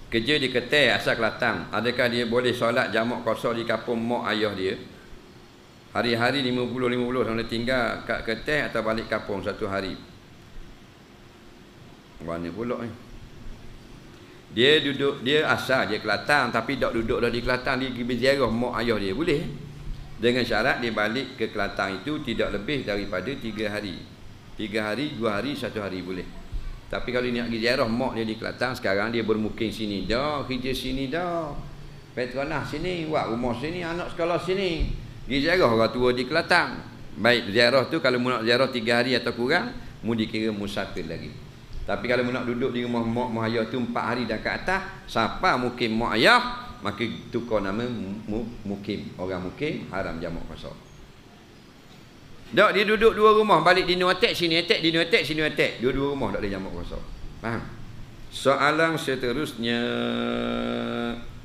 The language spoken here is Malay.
kerja di Kedah asal Kelantan, adakah dia boleh solat jamak kosong di kampung mak ayah dia? Hari-hari 50-50 sama dia tinggal kat Kedah atau balik kampung satu hari. Mana pula ni? Dia duduk, dia asal je Kelantan tapi tak duduk dah di Kelantan, dia pergi berziarah mak ayah dia, boleh? Dengan syarat dia balik ke Kelantan itu tidak lebih daripada 3 hari. 3 hari, 2 hari, 1 hari boleh. Tapi kalau dia nak pergi ziarah mak dia di Kelantan, sekarang dia bermukim sini dah, kerja sini dah, Petronas sini, buat rumah sini, anak sekolah sini, pergi ziarah orang tua di Kelantan. Baik, ziarah tu kalau mu nak ziarah 3 hari atau kurang, mu dikira musafir lagi. Tapi kalau mu nak duduk di rumah mak ayah tu 4 hari dan ke atas, siapa mukim mak ayah, maka tukar nama mukim. Orang mukim haram jamak kosong. Tak, dia duduk 2 rumah, balik di attack sini attack, di attack sini attack, 2 rumah tak ada jamak kosong. Faham? Soalan seterusnya,